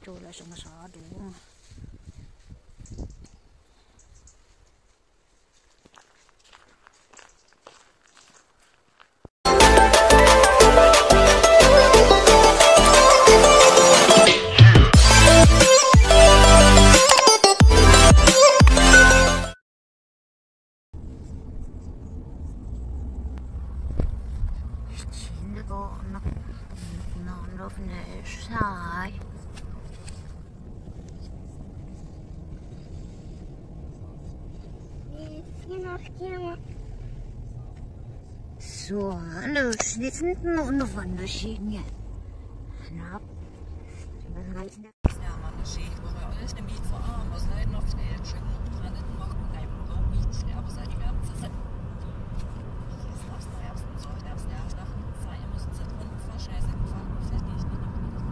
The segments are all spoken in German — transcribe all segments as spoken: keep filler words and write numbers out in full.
Wala siya masyado. So, hallo, schnitzenden und Wanderschienen. Knap. Ja, man sieht, wo wir alles eine Miet verarmen, was leiden auf den schönen Branden machen, bleiben auch Miet, aber seit dem Herbst ist es. Hier ist aus dem Herbst und so, Herbst, Herbst, nach dem Feiern müssen sie drin verscheißen, gefangen, fertig, nicht.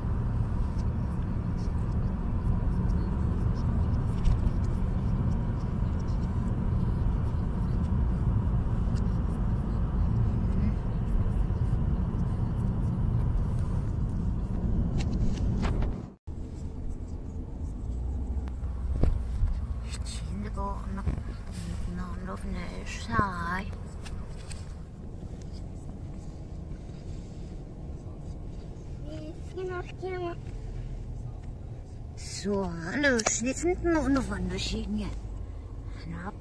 So, hallo, schnitzenden und Wanderschienen. Knap.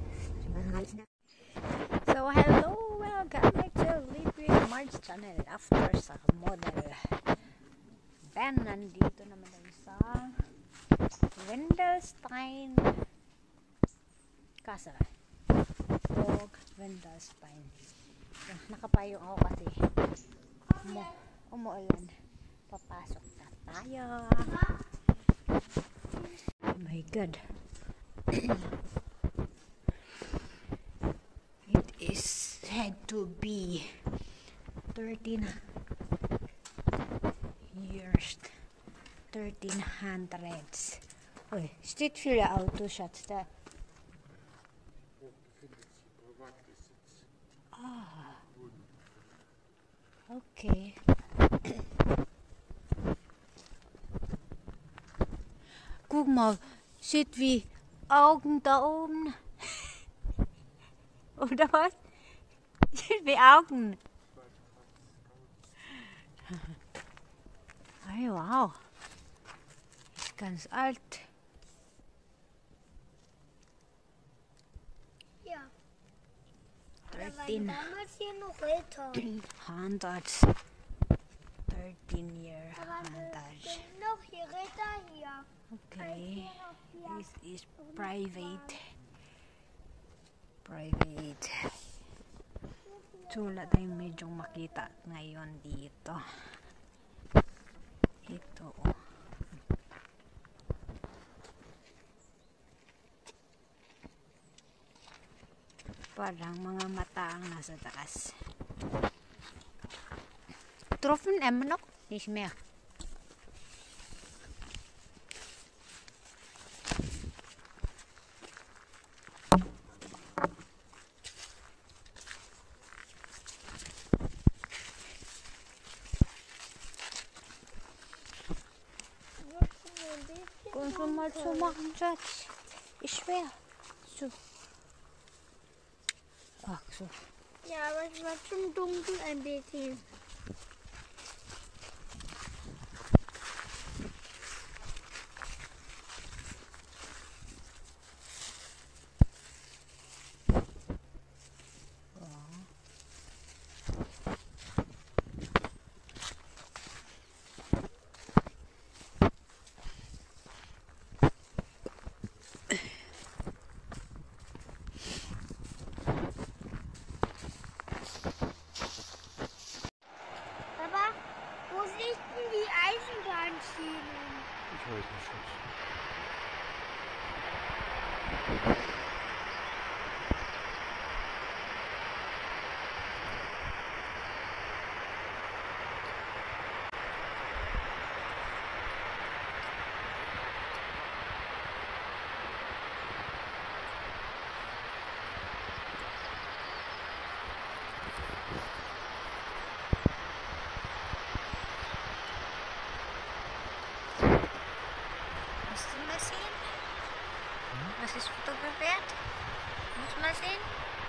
So, hello, welcome back to Libre March channel after sa model. Ben, nandito naman tayo sa Wendilsteyn Castle. O Wendilsteyn. Nakapayong ako kasi umu umuulan. Papasok na tayo. Oh my god. It is said to be thirteen years, thirteen hundreds. Oi, steht viele Autoschatz da. Ah, okay. Guck mal, sieht wie Augen da oben. Oder was? Sieht wie Augen. Hey, wow. Ist ganz alt. Ja. thirteen Damals hier noch älter. hundreds. thirteen year hundreds. Noch hier Ritter hier. Okay. This is private. Private. Wala tayong medyo makita ngayon dito. Ito. Oh. Parang mga mata ang nasa taas. Troffen immer noch? Nicht mehr. Gucken wir mal zu machen, Schatz. Ist schwer. So. Ach so. Ja, aber es war schon dunkel ein bisschen. Ich weiß nicht, Schatz. us in?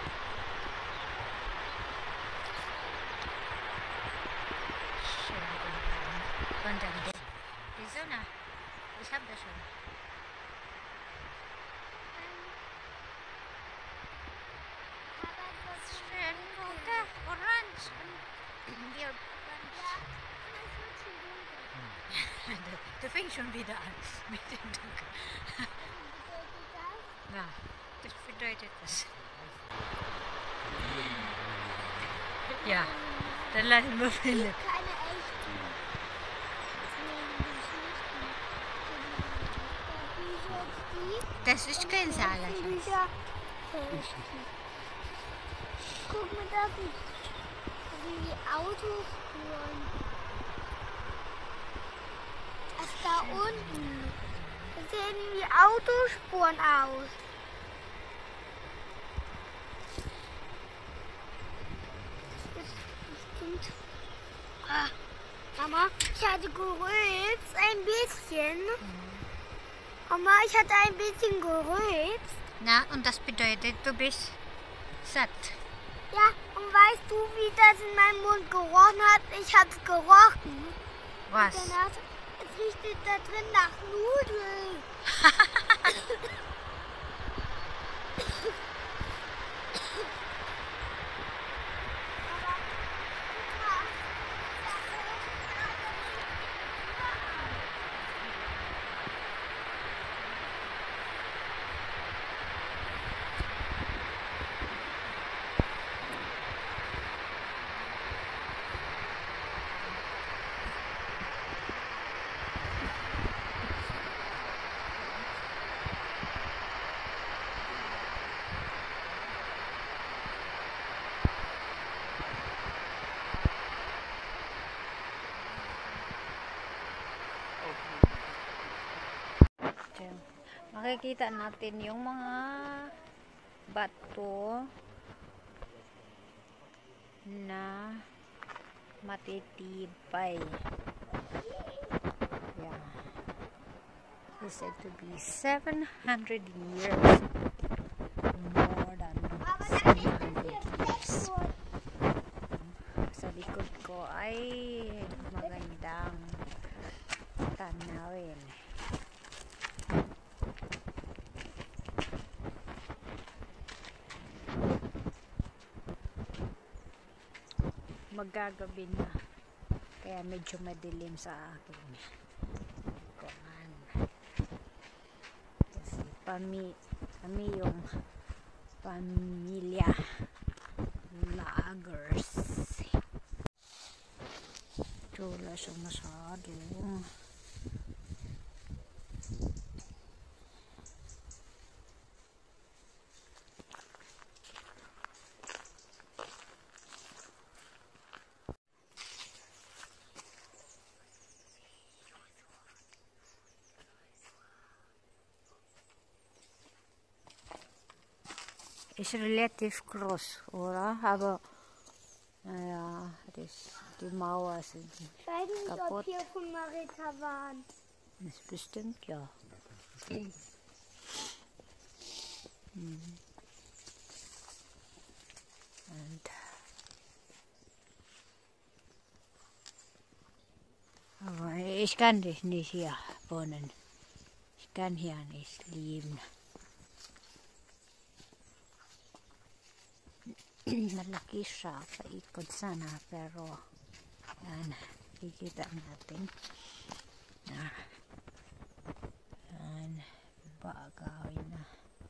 Ganda. Wieso na? Ich hab das schon. Schön, guck, orange. Wir Du fängst schon wieder an mit dem Dunkel. Ja, das bedeutet das. Ja, dann lassen wir Philipp. Das ist kein Saal. Guck mal, da sind die Autospuren. Das da unten. Das sehen wie Autospuren aus. Das ist bestimmt. Ah, Mama, ich hatte gerülpst ein bisschen. Mama, ich hatte ein bisschen gerülpst. Na, und das bedeutet, du bist satt. Ja, und weißt du, wie das in meinem Mund gerochen hat? Ich hab's gerochen. Was? Und danach, es riecht da drin nach Nudeln. Makikita natin yung mga bato na matitibay. Yeah. It's said to be seven hundred years. More than seven hundred years. Sa likod ko ay magandang tanawin. Magagabi na, kaya medyo madilim sa akin kuan. Kasi pami, kami yung pamilya Lagers. Chula siya masyado. Ist relativ groß, oder? Aber naja, das, die Mauer sind Ich weiß nicht, kaputt. ob hier von Marita waren. Das ist bestimmt ja. Mhm. Und aber ich kann dich nicht hier wohnen. Ich kann hier nicht leben. Malaki siya, paikot sana, pero yan, kikita natin na yan, bagawin na.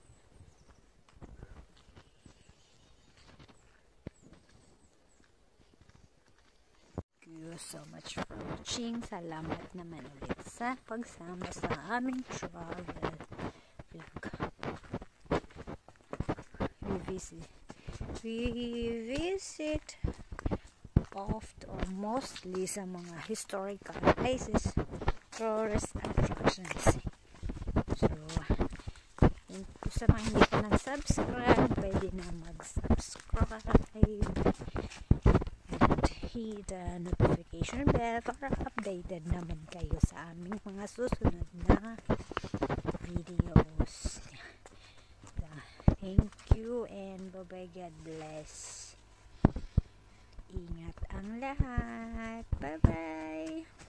Thank you so much for watching. Salamat naman ulit sa pagsama sa aming travel vlog. We visit We visit oft or mostly sa mga historical places, tourist attractions. So, kung sa mga hindi pa nag-subscribe, pwede na mag-subscribe and hit the notification bell para updated naman kayo sa aming mga susunod na videos. Thank you and Bye-bye, God bless. Ingat ang lahat. Bye-bye.